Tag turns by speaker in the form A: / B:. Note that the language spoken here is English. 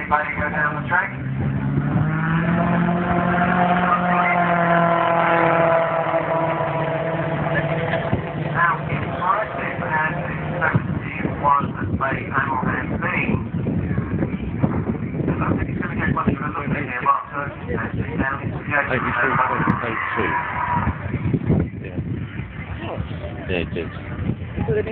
A: Anybody go down the track? Now, inside this has the 71 that made Hamilton B. I don't think it's going to get much of a look in here, Mark Turkey actually down into the
B: 83.82. Yeah. Yeah, it is.